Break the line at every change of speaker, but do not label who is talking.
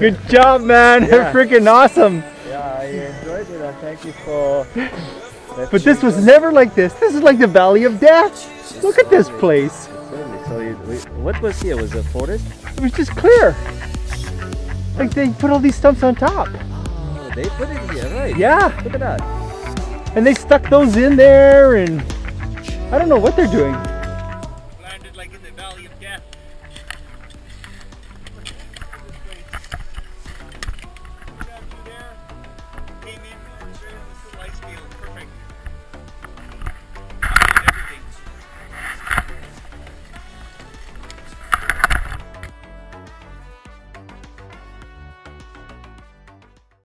Good job, man. They're freaking awesome.
Yeah, I enjoyed it, and thank you for...
But this was never like this. This is like the Valley of Death. Look at this place.
So what was here? Was it a forest?
It was just clear. Like they put all these stumps on top.
Oh, they put it here, right?
Yeah.
Look at that.
And they stuck those in there, and I don't know what they're doing.